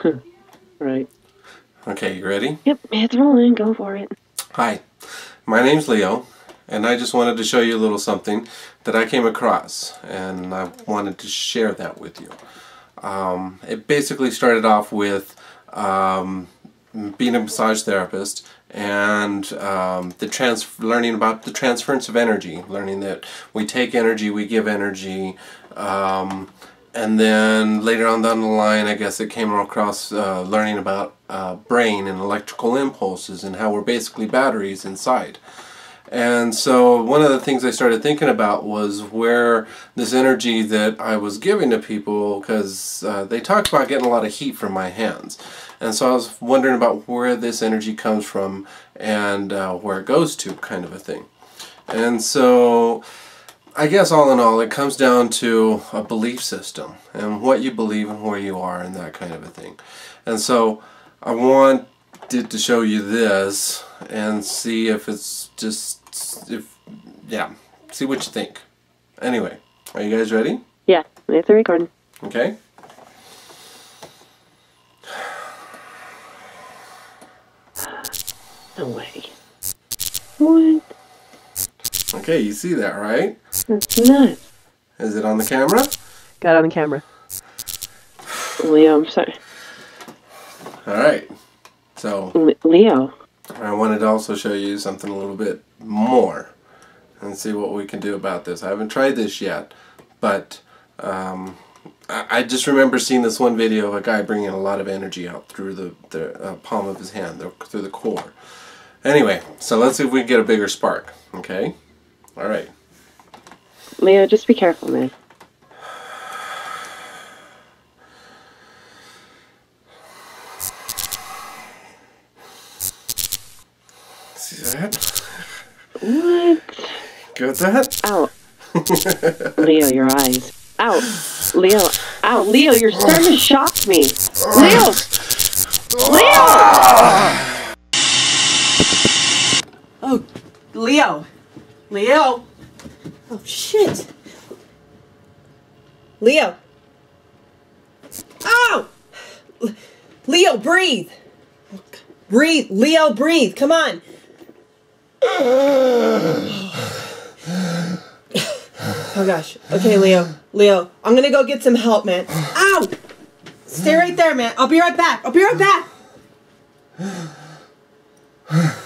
Right. Okay, you ready? Yep, it's rolling. Go for it. Hi, my name's Leo, and I just wanted to show you a little something that I came across, and I wanted to share that with you. It basically started off with being a massage therapist and learning about the transference of energy, learning that we take energy, we give energy, and then later on down the line, I guess it came across learning about brain and electrical impulses and how we're basically batteries inside. And so one of the things I started thinking about was where this energy that I was giving to people, because they talked about getting a lot of heat from my hands. And so I was wondering about where this energy comes from and where it goes to, kind of a thing. And so I guess all in all, it comes down to a belief system and what you believe and where you are and that kind of a thing. And so I wanted to show you this and see if it's just, see what you think. Anyway, are you guys ready? Yeah, it's a recording. Okay. No way. What? Okay, you see that, right? That's nuts. Is it on the camera? Got it on the camera. Leo, I'm sorry. Alright. So, Leo. I wanted to also show you something a little bit more and see what we can do about this. I haven't tried this yet, but I just remember seeing this one video of a guy bringing a lot of energy out through the palm of his hand, through the core. Anyway, so let's see if we can get a bigger spark, okay? Alright. Leo, just be careful, man. See that? What? Got that? Ow. Leo, your eyes. Ow. Leo. Ow. Leo, you're starting to shock me. Leo! Leo! Oh, Leo. Leo. Oh, shit. Leo. Ow! Leo, breathe. Breathe. Leo, breathe. Come on. Oh gosh. Okay, Leo. Leo, I'm gonna go get some help, man. Ow! Stay right there, man. I'll be right back. I'll be right back.